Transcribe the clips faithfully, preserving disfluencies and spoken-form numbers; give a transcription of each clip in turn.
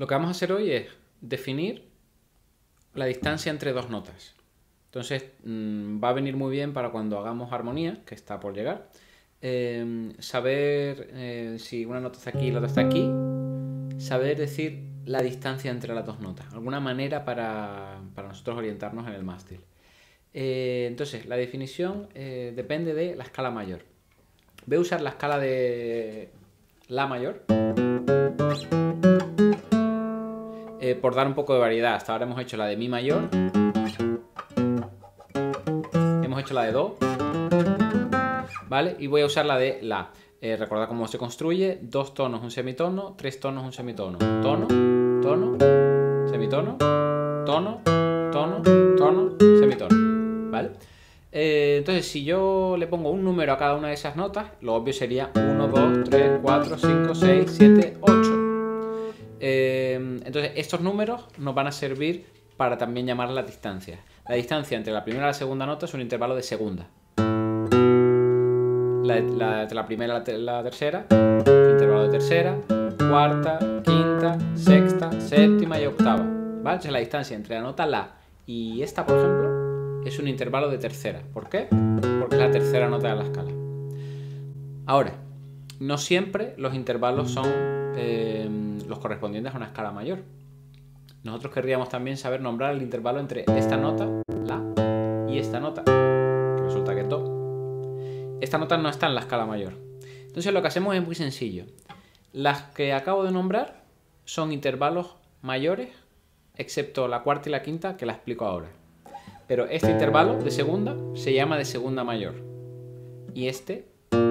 Lo que vamos a hacer hoy es definir la distancia entre dos notas. Entonces mmm, va a venir muy bien para cuando hagamos armonía, que está por llegar, eh, saber eh, si una nota está aquí y la otra está aquí, saber decir la distancia entre las dos notas, alguna manera para, para nosotros orientarnos en el mástil. Eh, entonces la definición eh, depende de la escala mayor. Voy a usar la escala de La mayor. Eh, por dar un poco de variedad, hasta ahora hemos hecho la de Mi mayor, hemos hecho la de Do, ¿vale? Y voy a usar la de La. Eh, recordad cómo se construye: dos tonos, un semitono, tres tonos, un semitono, tono, tono, semitono, tono, tono, tono, semitono, ¿vale? Eh, entonces, si yo le pongo un número a cada una de esas notas, lo obvio sería uno, dos, tres, cuatro, cinco, seis, siete, ocho. Eh, entonces estos números nos van a servir para también llamar las distancias. La distancia entre la primera y la segunda nota es un intervalo de segunda. La, la, entre la primera y la, la tercera, intervalo de tercera, cuarta, quinta, sexta, séptima y octava, ¿vale? Entonces la distancia entre la nota La y esta, por ejemplo, es un intervalo de tercera. ¿Por qué? Porque es la tercera nota de la escala. Ahora, no siempre los intervalos son eh, los correspondientes a una escala mayor. Nosotros querríamos también saber nombrar el intervalo entre esta nota, La, y esta nota, que resulta que es Do. Esta nota no está en la escala mayor. Entonces lo que hacemos es muy sencillo. Las que acabo de nombrar son intervalos mayores, excepto la cuarta y la quinta, que la explico ahora. Pero este intervalo de segunda se llama de segunda mayor. Y este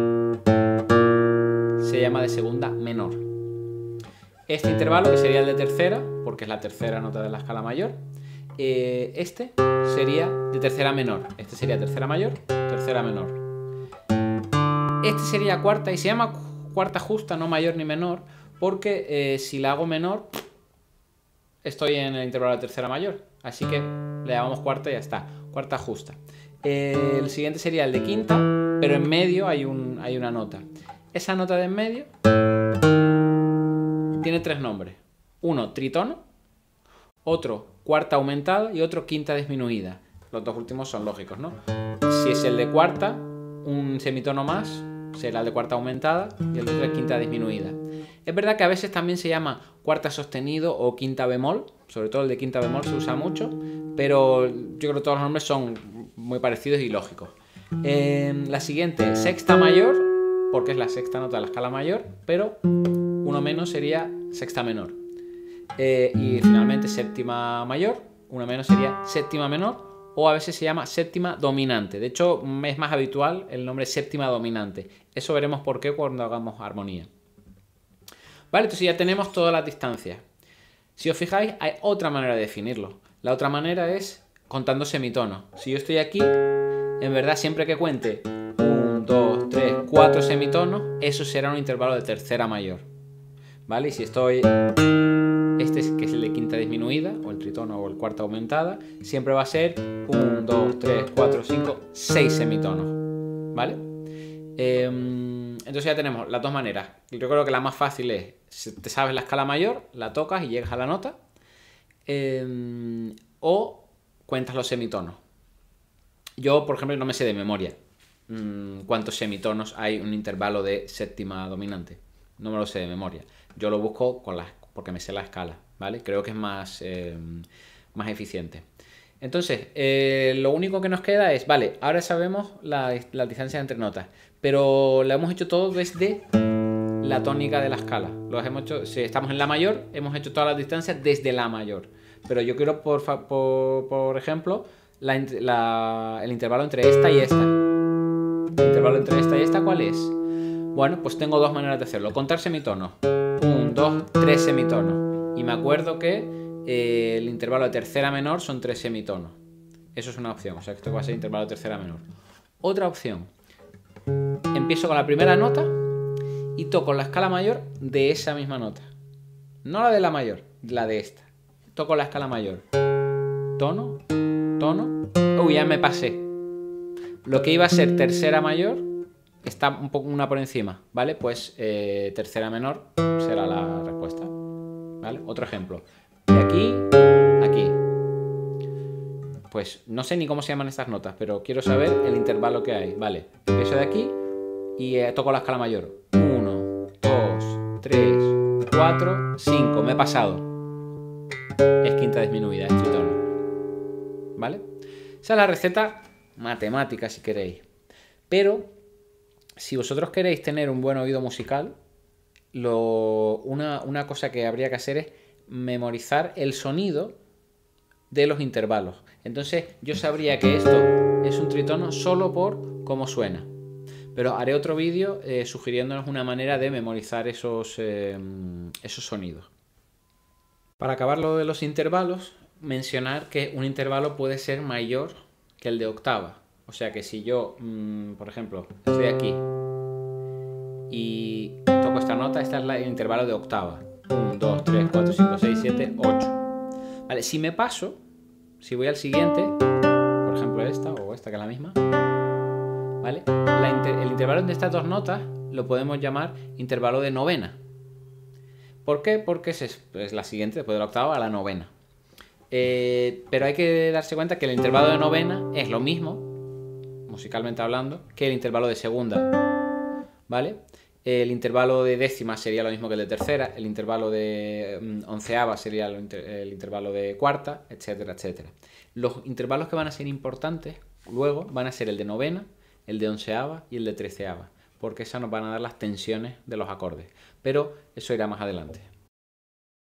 se llama de segunda menor. Este intervalo, que sería el de tercera, porque es la tercera nota de la escala mayor, eh, este sería de tercera menor. Este sería tercera mayor, tercera menor. Este sería cuarta, y se llama cuarta justa, no mayor ni menor, porque eh, si la hago menor, estoy en el intervalo de tercera mayor. Así que le llamamos cuarta y ya está. Cuarta justa. Eh, el siguiente sería el de quinta, pero en medio hay, un, hay una nota. Esa nota de en medio tiene tres nombres. Uno, tritono, otro, cuarta aumentada y otro, quinta disminuida. Los dos últimos son lógicos, ¿no? Si es el de cuarta, un semitono más será el de cuarta aumentada y el otro es quinta disminuida. Es verdad que a veces también se llama cuarta sostenido o quinta bemol, sobre todo el de quinta bemol se usa mucho, pero yo creo que todos los nombres son muy parecidos y lógicos. Eh, la siguiente, sexta mayor, porque es la sexta nota de la escala mayor, pero uno menos sería sexta menor. Eh, y finalmente séptima mayor, uno menos sería séptima menor, o a veces se llama séptima dominante. De hecho, es más habitual el nombre séptima dominante. Eso veremos por qué cuando hagamos armonía. Vale, entonces ya tenemos todas las distancias. Si os fijáis, hay otra manera de definirlo. La otra manera es contando semitonos. Si yo estoy aquí, en verdad siempre que cuente uno, dos, tres, cuatro semitonos, eso será un intervalo de tercera mayor. ¿Vale? Y si estoy... Este es, que es el de quinta disminuida, o el tritono o el cuarta aumentada, siempre va a ser uno, dos, tres, cuatro, cinco, seis semitonos. ¿Vale? Eh, entonces ya tenemos las dos maneras. Yo creo que la más fácil es, si te sabes la escala mayor, la tocas y llegas a la nota. Eh, o cuentas los semitonos. Yo, por ejemplo, no me sé de memoria mmm, cuántos semitonos hay en un intervalo de séptima dominante. No me lo sé de memoria. Yo lo busco con las, porque me sé la escala, ¿vale? Creo que es más, eh, más eficiente. Entonces, eh, lo único que nos queda es, vale, ahora sabemos la, la distancia entre notas, pero lo hemos hecho todo desde la tónica de la escala. Lo hemos hecho, si estamos en la mayor, hemos hecho todas las distancias desde la mayor. Pero yo quiero, por, por, por ejemplo, la, la, el intervalo entre esta y esta. ¿El intervalo entre esta y esta cuál es? Bueno, pues tengo dos maneras de hacerlo. Contar semitonos. Un, dos, tres semitonos. Y me acuerdo que eh, el intervalo de tercera menor son tres semitonos. Eso es una opción. O sea, que esto va a ser intervalo de tercera menor. Otra opción. Empiezo con la primera nota y toco la escala mayor de esa misma nota. No la de la mayor, la de esta. Toco la escala mayor. Tono, tono. Uy, ya me pasé. Lo que iba a ser tercera mayor está un poco una por encima, ¿vale? Pues eh, tercera menor será la respuesta. ¿vale? Otro ejemplo. De aquí a aquí. Pues no sé ni cómo se llaman estas notas, pero quiero saber el intervalo que hay. Vale, empiezo de aquí y eh, toco la escala mayor. uno, dos, tres, cuatro, cinco. Me he pasado. Es quinta disminuida, es tritono. ¿Vale? Esa es la receta matemática, si queréis. Pero, si vosotros queréis tener un buen oído musical, lo, una, una cosa que habría que hacer es memorizar el sonido de los intervalos. Entonces yo sabría que esto es un tritono solo por cómo suena. Pero haré otro vídeo eh, sugiriéndonos una manera de memorizar esos, eh, esos sonidos. Para acabar lo de los intervalos, mencionar que un intervalo puede ser mayor que el de octava. O sea que si yo, mmm, por ejemplo, estoy aquí y toco esta nota, este es el intervalo de octava. uno, dos, tres, cuatro, cinco, seis, siete, ocho. Vale, si me paso, si voy al siguiente, por ejemplo esta o esta que es la misma, ¿vale? La inter el intervalo de estas dos notas lo podemos llamar intervalo de novena. ¿Por qué? Porque es, es la siguiente, después de la octava, a la novena. Eh, pero hay que darse cuenta que el intervalo de novena es lo mismo, musicalmente hablando, que el intervalo de segunda, ¿vale? El intervalo de décima sería lo mismo que el de tercera, el intervalo de um, onceava sería el, inter el intervalo de cuarta, etcétera, etcétera. Los intervalos que van a ser importantes luego van a ser el de novena, el de onceava y el de treceava, porque esas nos van a dar las tensiones de los acordes. Pero eso irá más adelante.